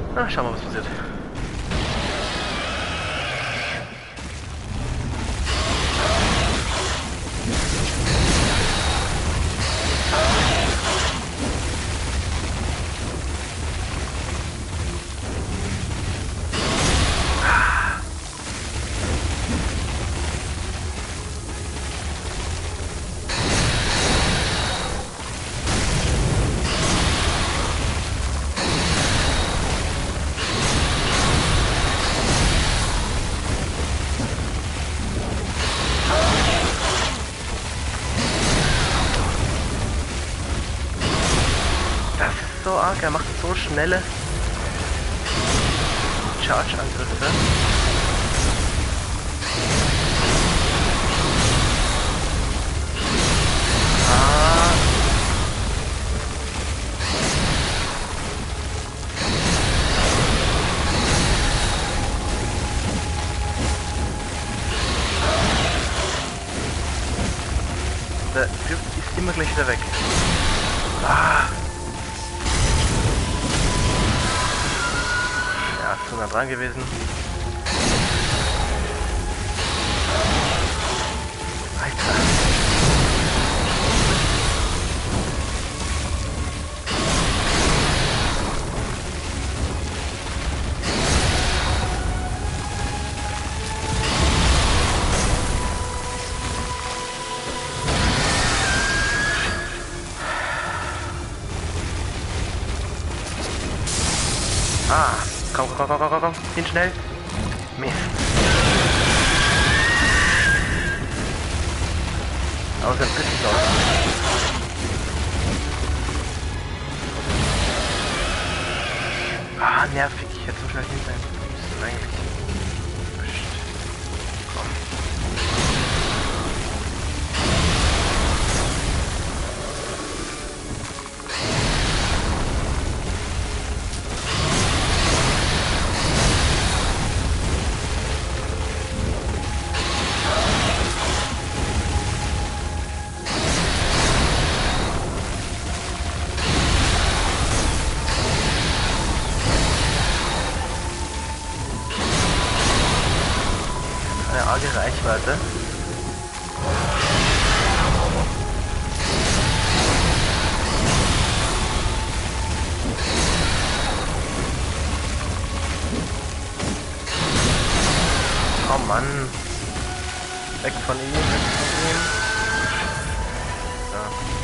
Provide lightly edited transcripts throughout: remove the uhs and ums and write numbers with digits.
Na, schauen wir, was passiert. So arg, er macht so schnelle Charge-Angriffe. Der Typ ist immer gleich wieder weg. Ja, zu nah dran gewesen. Alter. Komm. Hin schnell. Mist. Aber sein Pissen aus. Nervig. Ich hätte so schnell hin sein müssen eigentlich. Komm. Arge Reichweite. Oh Mann. Weg von ihm, So.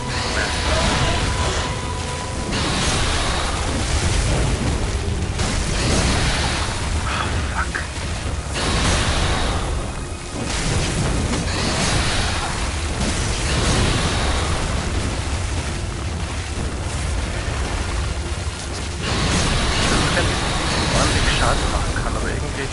Schaden machen kann, aber irgendwie...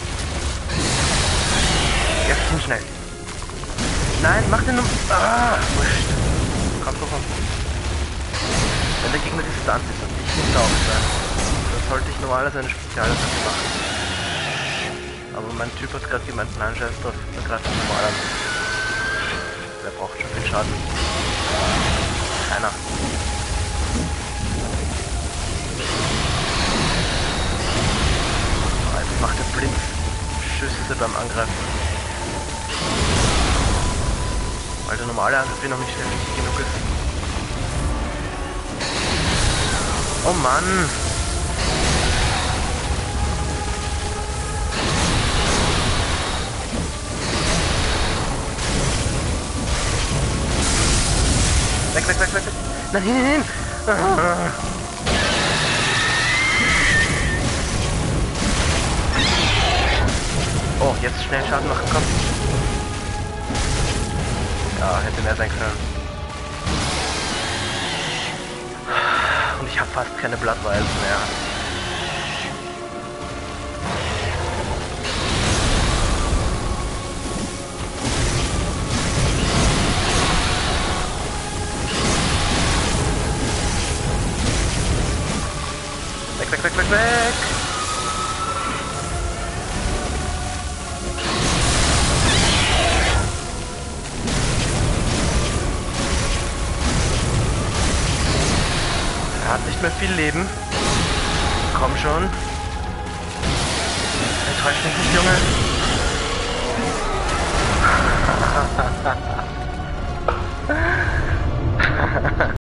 Jetzt hin schnell. Nein, mach den um... Wurscht. Komm. Wenn der Gegner distant ist und ich nicht drauf sein, dann sollte ich normalerweise eine Spezialattacke machen. Aber mein Typ hat gerade gemeint, nein, scheiß drauf, der greift normal an. Der braucht schon viel Schaden. Keiner. Macht er blind Schüsse beim Angreifen. Weil der normale Angriff noch nicht heftig genug ist. Oh Mann! Weg! Nein, hin! Oh, jetzt schnell Schaden machen, komm. Ja, hätte mehr sein können. Und ich habe fast keine Blattweisen mehr. Weg! Er hat nicht mehr viel Leben. Komm schon. Täusch mich nicht, Junge.